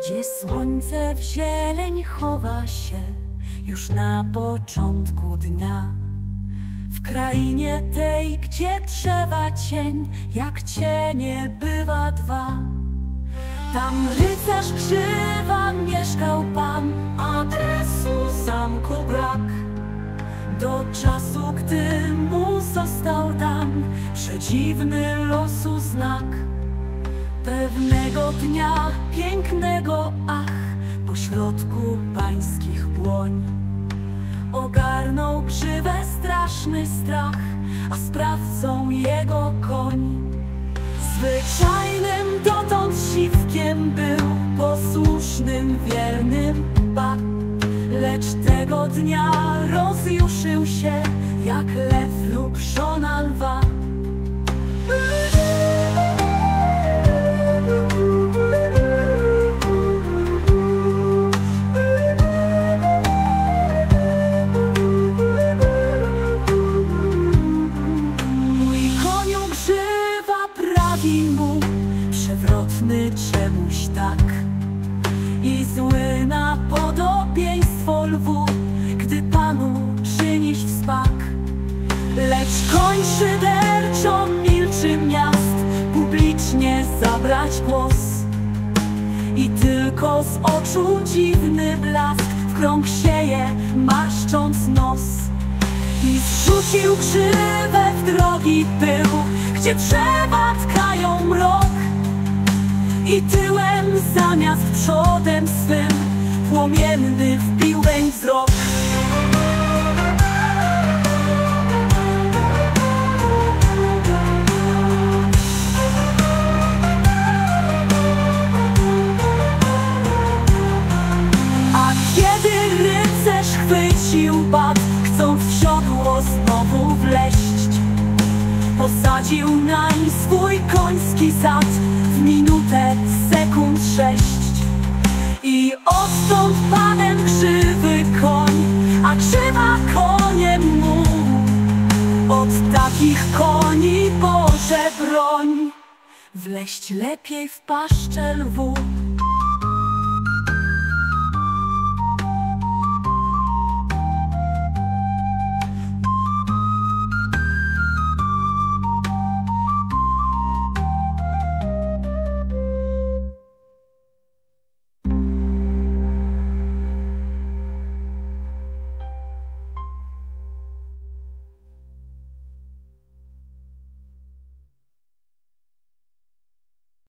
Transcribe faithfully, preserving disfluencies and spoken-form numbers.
Gdzie słońce w zieleń chowa się już na początku dnia. W krainie tej, gdzie drzewa cień jak cienie bywa dwa. Tam rycerz krzywa mieszkał pan, adresu zamku brak. Do czasu, gdy mu został tam przedziwny losu znak. Pewnego dnia pięknego, ach, pośrodku pańskich błoń ogarnął krzywę straszny strach, a sprawcą jego koń. Zwyczajnym dotąd siwkiem był, posłusznym, wiernym ba. Lecz tego dnia rozjuszył się jak lew lub żona lwa. Mój koniu grzywa prawi mu, przewrotny czemuś tak. I zły na podobieństwo lwu, gdy panu czynić wspak. Lecz koń szyderczo milczy miast, publicznie zabrać głos. I tylko z oczu dziwny blask w krąg sieje, marszcząc nos. I zrzucił krzywę w drogi pył, gdzie drzewa tkają mrok. I tyłem zamiast przodem swym płomienny wbił weń wzrok. A kiedy rycerz chwycił bat, chcąc w siodło znowu wleść, posadził nań swój koński zad w minutę sekund sześć. I odtąd panem krzywy koń, a krzywa koniem mu. Od takich koni Boże broń, wleść lepiej w paszczę lwu.